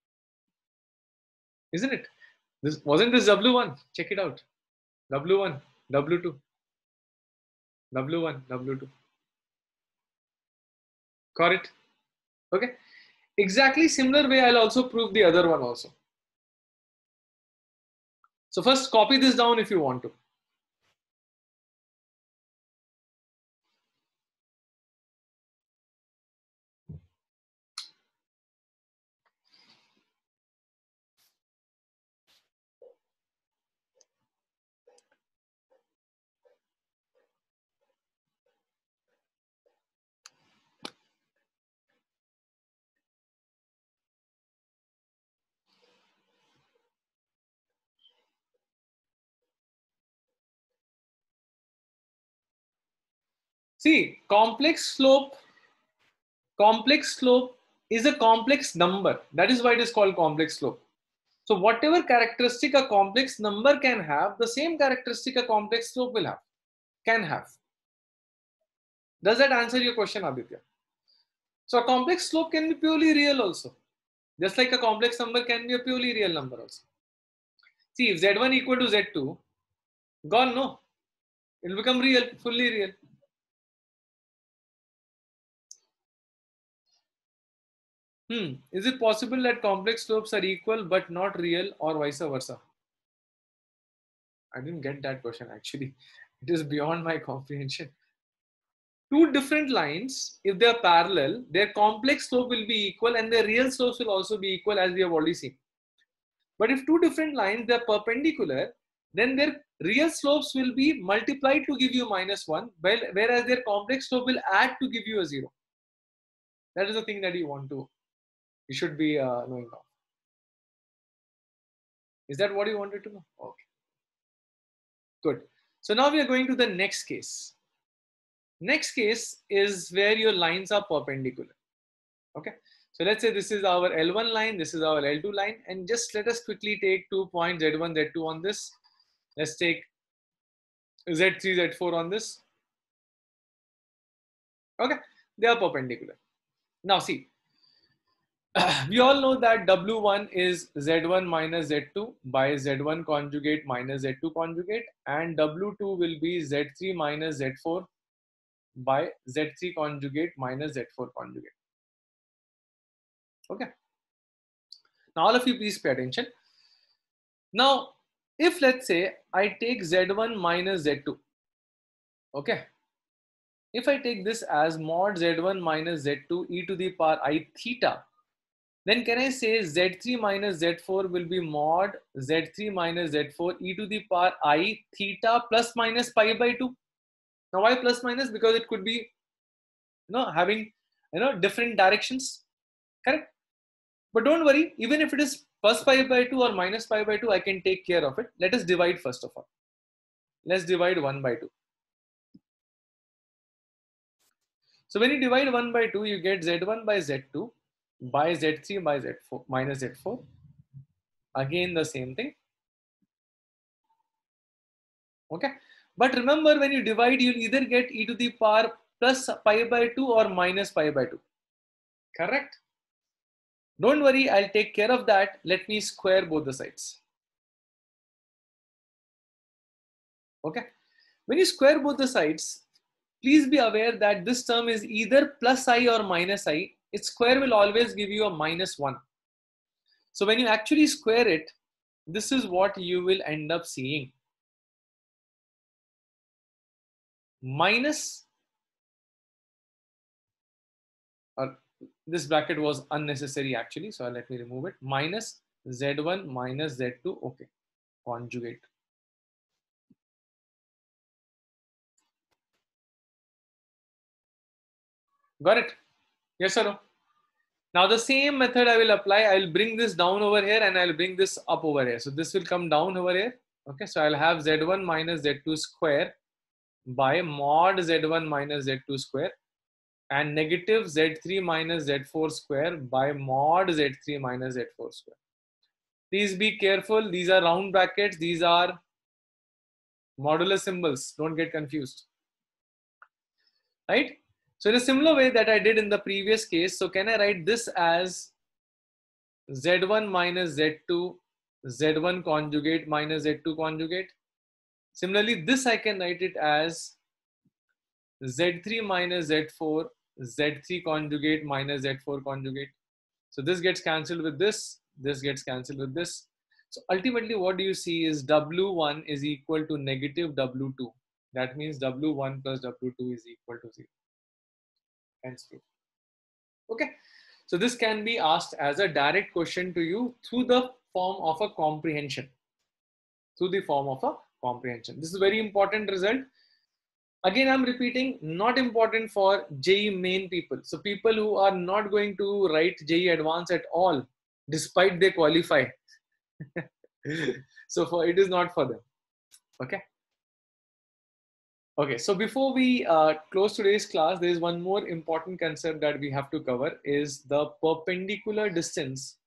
Isn't it? This wasn't this W1, check it out. W1, W2, W1, W2. Got it? Okay. Exactly similar way I'll also prove the other one also. So first copy this down if you want to. See, complex slope is a complex number. That is why it is called complex slope. So whatever characteristic a complex number can have, the same characteristic a complex slope will have, can have. Does that answer your question, Aditya? So a complex slope can be purely real also. Just like a complex number can be a purely real number also. See, if Z1 equal to Z2, gone, no. It will become real, fully real. Is it possible that complex slopes are equal but not real, or vice versa? I didn't get that question actually. It is beyond my comprehension. Two different lines, if they are parallel, their complex slope will be equal and their real slopes will also be equal, as we have already seen. But if two different lines, they are perpendicular, then their real slopes will be multiplied to give you -1, whereas their complex slope will add to give you a 0. That is the thing that you should be knowing of. Is that what you wanted to know? Okay, good. So now we are going to the next case. Next case is where your lines are perpendicular. Okay, so let's say this is our L1 line, this is our L2 line, and just let us quickly take 2 points Z1, Z2 on this. Let's take Z3, Z4 on this. Okay, they are perpendicular. Now see, we all know that W1 is Z1 minus Z2 by Z1 conjugate minus Z2 conjugate, and W2 will be Z3 minus Z4 by Z3 conjugate minus Z4 conjugate. Okay. Now all of you please pay attention. Now, if let's say I take Z1 minus Z2, okay. If I take this as mod Z1 minus Z2 e to the power I theta, then can I say Z3 minus Z4 will be mod Z3 minus Z4 e to the power I theta plus minus pi by 2. Now why plus minus? Because it could be, having, different directions, correct? But don't worry, even if it is plus pi by 2 or minus pi by 2, I can take care of it. Let us divide first of all. Let's divide 1 by 2. So when you divide 1 by 2, you get Z1 by Z2 by Z3 by Z4 minus Z4. Again the same thing. Okay. But remember, when you divide, you'll either get e to the power plus pi by 2 or minus pi by 2. Correct? Don't worry, I'll take care of that. Let me square both the sides. Okay. When you square both the sides, please be aware that this term is either plus I or minus I. Its square will always give you a -1. So when you actually square it, this is what you will end up seeing. Minus, or this bracket was unnecessary actually, so let me remove it. Minus Z1 minus Z2, okay, conjugate. Got it? Yes or no? Now the same method I will apply. I will bring this down over here and I will bring this up over here. So this will come down over here. Okay, so I'll have Z1 minus Z2 square by mod Z1 minus Z2 square and negative Z3 minus Z4 square by mod Z3 minus Z4 square. Please be careful. These are round brackets. These are modular symbols. Don't get confused. Right? So in a similar way that I did in the previous case, so can I write this as Z1 minus Z2, Z1 conjugate minus Z2 conjugate? Similarly, this I can write it as Z3 minus Z4, Z3 conjugate minus Z4 conjugate. So this gets cancelled with this gets cancelled with this. So ultimately what do you see is W1 is equal to negative W2. That means W1 plus W2 is equal to 0. Hence true. Okay. So this can be asked as a direct question to you through the form of a comprehension. Through the form of a comprehension. This is a very important result. Again, I'm repeating, not important for JEE main people. So people who are not going to write JEE advanced at all, despite they qualify. So for it is not for them. Okay. Okay. So before we close today's class, there is one more important concept that we have to cover is the perpendicular distance.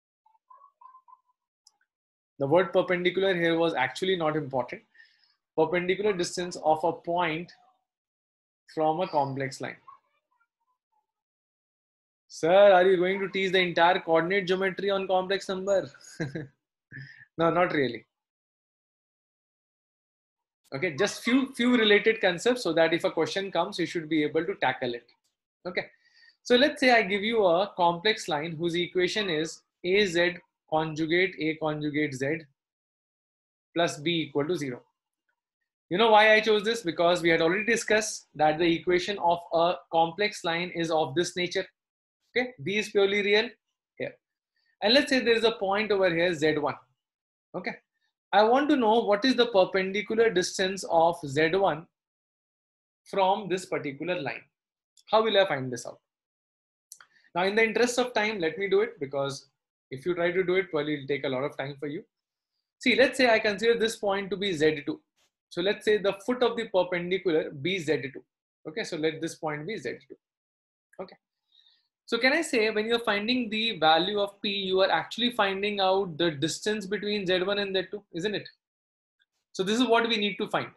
The word perpendicular here was actually not important. Perpendicular distance of a point from a complex line. Sir, are you going to teach the entire coordinate geometry on complex number? No, not really. Okay, just few related concepts so that if a question comes, you should be able to tackle it. Okay, so let's say I give you a complex line whose equation is AZ conjugate A conjugate Z plus B equal to 0. You know why I chose this? Because we had already discussed that the equation of a complex line is of this nature. Okay, B is purely real here. And let's say there is a point over here Z1. Okay, I want to know what is the perpendicular distance of Z1 from this particular line. How will I find this out? Now, in the interest of time, let me do it, because if you try to do it, probably it'll take a lot of time for you. See, let's say I consider this point to be Z2. So let's say the foot of the perpendicular be Z2. Okay, so let this point be Z2. Okay. So can I say when you're finding the value of P, you are actually finding out the distance between Z1 and Z2, isn't it? So this is what we need to find.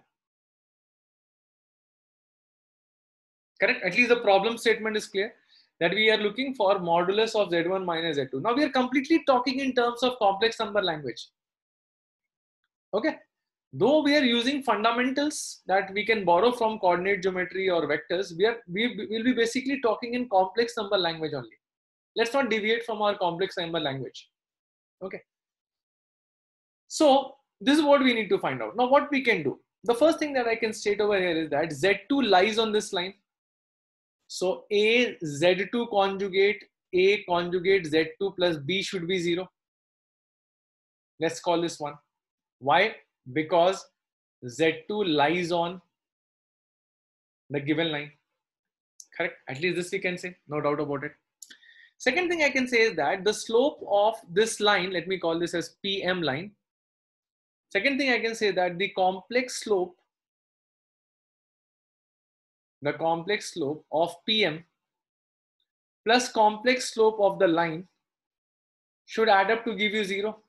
Correct? At least the problem statement is clear that we are looking for modulus of Z1 minus Z2. Now we are completely talking in terms of complex number language. Okay. Though we are using fundamentals that we can borrow from coordinate geometry or vectors, we will be basically talking in complex number language only. Let's not deviate from our complex number language. Okay. So this is what we need to find out. Now what we can do. The first thing that I can state over here is that Z2 lies on this line. So A Z2 conjugate A conjugate Z2 plus B should be 0. Let's call this one. Why? Because Z2 lies on the given line. Correct? At least this we can say, no doubt about it. Second thing I can say is that the slope of this line, let me call this as PM line. Second thing I can say that the complex slope of PM plus complex slope of the line should add up to give you 0.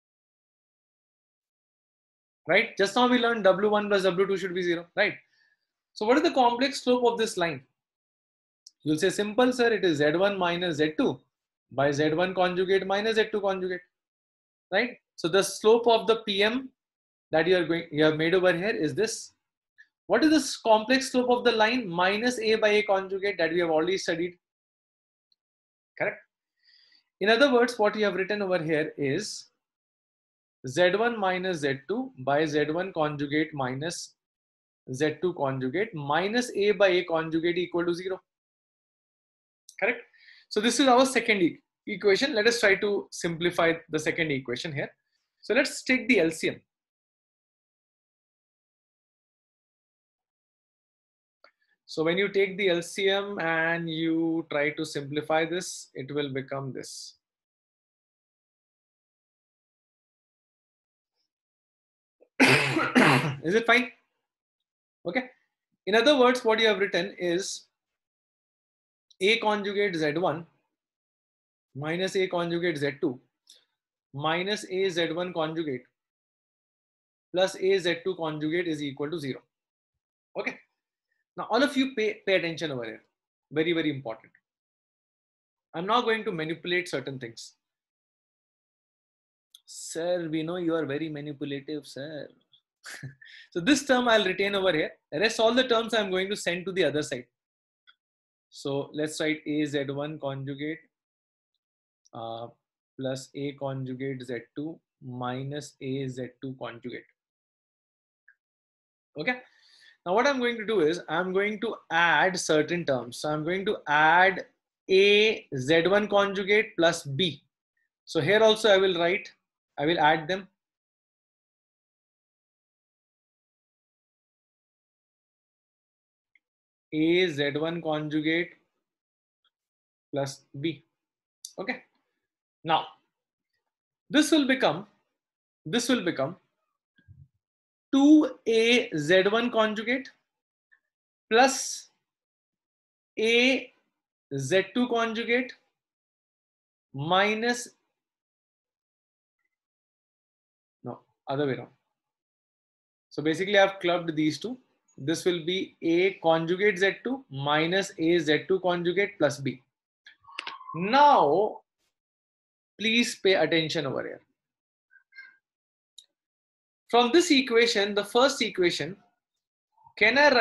Right? Just now we learned W1 plus W2 should be 0. Right? So what is the complex slope of this line? You'll say simple, sir, it is Z1 minus Z2 by Z1 conjugate minus Z2 conjugate, right? So the slope of the PM that you have made over here is this. What is this complex slope of the line? Minus A by A conjugate that we have already studied, correct? In other words, what you have written over here is Z1 minus Z2 by Z1 conjugate minus Z2 conjugate minus A by A conjugate equal to 0. Correct? So this is our second equation. Let us try to simplify the second equation here. So let's take the LCM. So when you take the LCM and you try to simplify this, it will become this. Is it fine? Okay. In other words, what you have written is A conjugate Z1 minus A conjugate Z2 minus A Z1 conjugate plus A Z2 conjugate is equal to 0. Okay. Now all of you pay attention over here. Very, very important. I'm now going to manipulate certain things. Sir, we know you are very manipulative, sir. So this term I'll retain over here. The rest all the terms I'm going to send to the other side. So let's write A Z1 conjugate plus A conjugate Z2 minus A Z2 conjugate. Okay. Now what I'm going to do is I'm going to add certain terms. So I'm going to add A Z1 conjugate plus B. So here also I will add them. A Z1 conjugate plus B. Okay. Now this will become 2A Z1 conjugate plus A Z2 conjugate minus, no, other way around. So basically I've clubbed these two. This will be A conjugate Z2 minus A Z2 conjugate plus B. Now, please pay attention over here. From this equation, the first equation, can I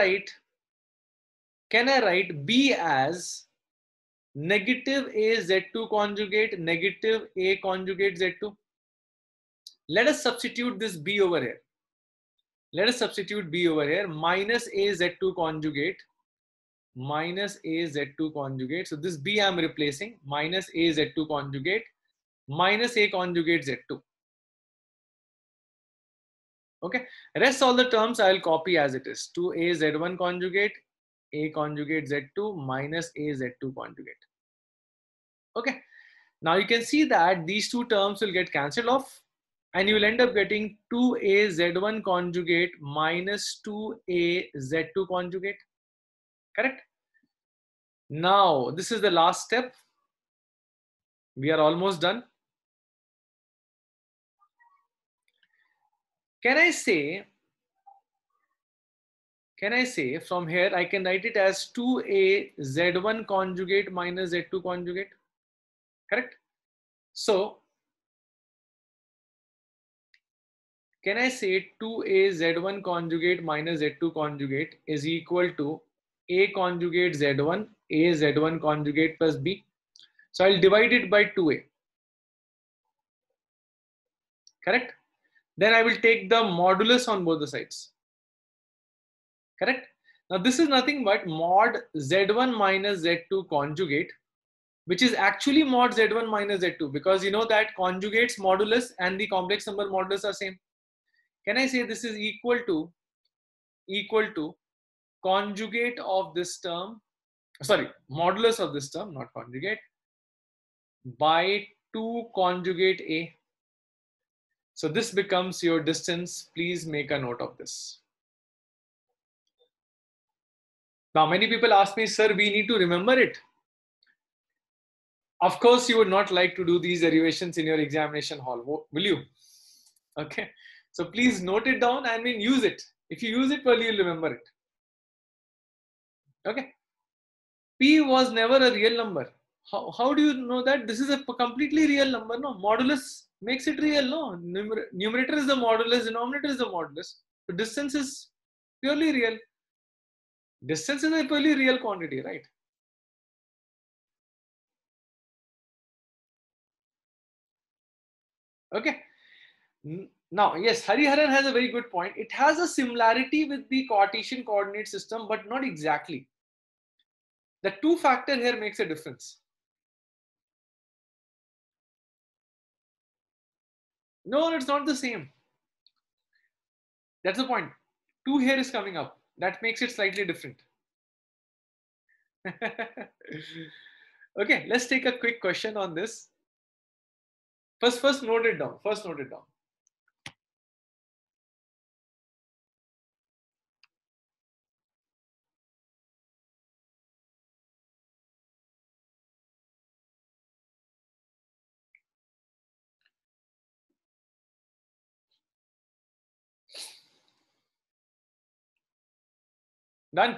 write B as negative A Z2 conjugate negative A conjugate Z2? Let us substitute this B over here. Let us substitute B over here, minus A Z2 conjugate minus A Z2 conjugate. So this B I'm replacing, minus A Z2 conjugate minus A conjugate Z2. Okay, rest all the terms I'll copy as it is. 2A Z1 conjugate, A conjugate Z2 minus A Z2 conjugate. Okay, now you can see that these two terms will get cancelled off and you will end up getting 2A Z1 conjugate minus 2A Z2 conjugate. Correct? Now, this is the last step. We are almost done. Can I say from here, I can write it as 2A Z1 conjugate minus Z2 conjugate, correct? So, can I say 2A Z1 conjugate minus Z2 conjugate is equal to A conjugate Z1, A Z1 conjugate plus B? So, I'll divide it by 2A, correct? Then I will take the modulus on both the sides. Correct? Now this is nothing but mod Z1 minus Z2 conjugate, which is actually mod Z1 minus Z2, because you know that conjugates modulus and the complex number modulus are same. Can I say this is equal to conjugate of this term, sorry, modulus of this term, not conjugate, by 2 conjugate A. So this becomes your distance. Please make a note of this. Now, many people ask me, sir, we need to remember it. Of course, you would not like to do these derivations in your examination hall, will you? Okay. So please note it down and then use it. If you use it well, you'll remember it. Okay. P was never a real number. How do you know that? This is a completely real number. No, modulus makes it real. No, numerator is the modulus, denominator is the modulus. So distance is purely real. Distance is a purely real quantity, right? Okay. Now, yes, Hariharan has a very good point. It has a similarity with the Cartesian coordinate system, but not exactly. The two factor here makes a difference. No, it's not the same. That's the point. 2 here is coming up. That makes it slightly different. Okay, let's take a quick question on this. First note it down. First note it down. Done.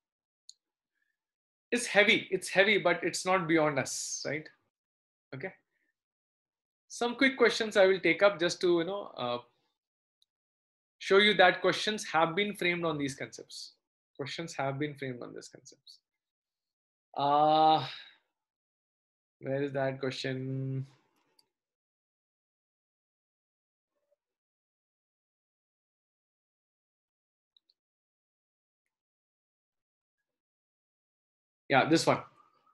It's heavy, but it's not beyond us, right? Okay. Some quick questions I will take up just to show you that questions have been framed on these concepts. Questions have been framed on these concepts. Where is that question? Yeah, this one.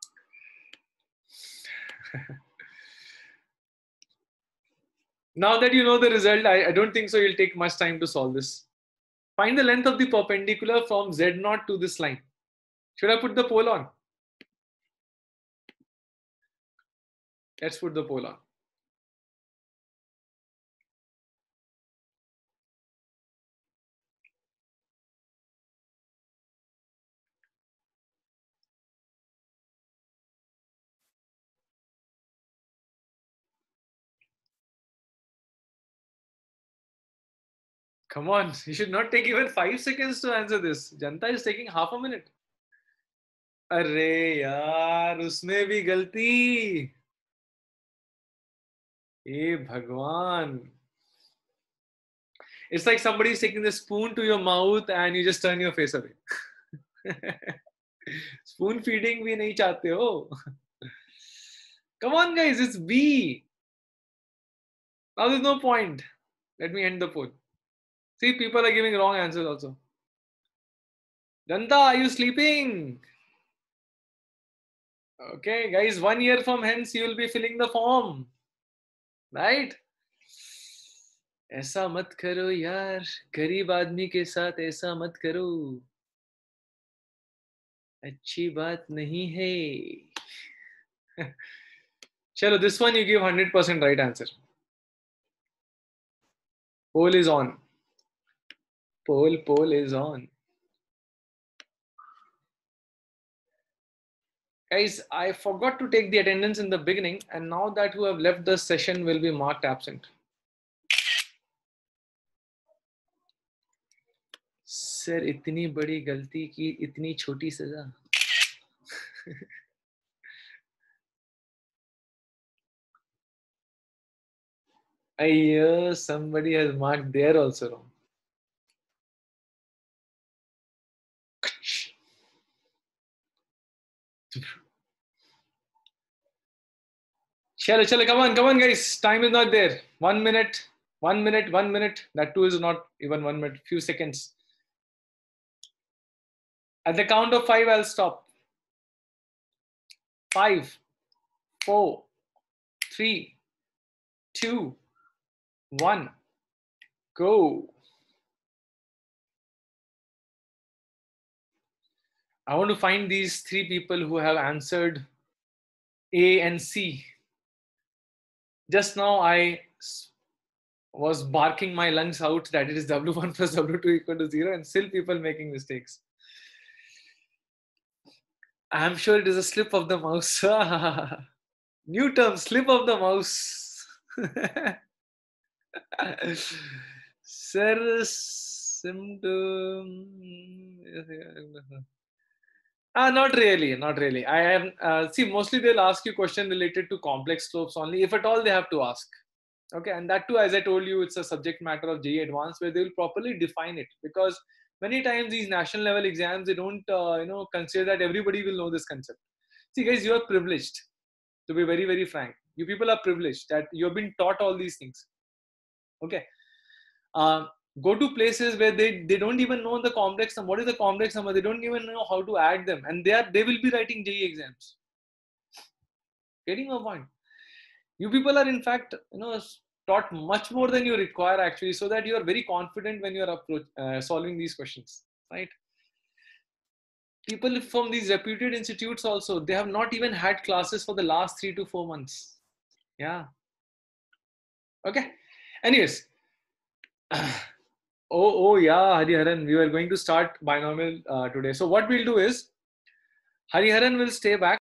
Now that you know the result, I don't think so you'll take much time to solve this. Find the length of the perpendicular from Z0 to this line. Should I put the pole on? Let's put the pole on. Come on, you should not take even 5 seconds to answer this. Janta is taking half a minute. अरे यार उसमें भी गलती. ए भगवान. It's like somebody is taking the spoon to your mouth and you just turn your face away. Spoon feeding भी नहीं चाहते हो. Come on guys, it's B. Now there's no point. Let me end the poll. See, people are giving wrong answers also. Danta, are you sleeping? Okay, guys, 1 year from hence you will be filling the form. Right? ऐसा मत करो यार, गरीब आदमी के साथ ऐसा मत करो, अच्छी बात नहीं है. Chalo, this one you give 100% right answer. Poll is on. Poll is on. Guys, I forgot to take the attendance in the beginning, and now that who have left the session will be marked absent. Sir इतनी बड़ी गलती की इतनी छोटी सजा. Ayyo, somebody has marked there also wrong. Chalo, come on, guys. Time is not there. 1 minute, 1 minute, 1 minute. That too is not even 1 minute. Few seconds. At the count of 5, I'll stop. 5, 4, 3, 2, 1. Go. I want to find these 3 people who have answered A and C. Just now I was barking my lungs out that it is W1 plus W2 equal to 0, and still people making mistakes. I'm sure it is a slip of the mouse. New term, slip of the mouse. Sir, symptom. Not really, not really. I am see, mostly they'll ask you question related to complex slopes only, if at all they have to ask. Okay, and that too, as I told you, it's a subject matter of JEE Advanced where they will properly define it, because many times these national level exams they don't consider that everybody will know this concept. See, guys, you are privileged. To be very very frank, you people are privileged that you have been taught all these things. Okay, uh, go to places where they don't even know the complex number. What is the complex number? They don't even know how to add them, and they will be writing JEE exams. Getting a point? You people are in fact taught much more than you require actually, so that you are very confident when you are solving these questions, right? People from these reputed institutes also, they have not even had classes for the last 3 to 4 months. Yeah. Okay. Anyways. Oh yeah, Hariharan, we were going to start binomial today. So what we'll do is Hariharan will stay back.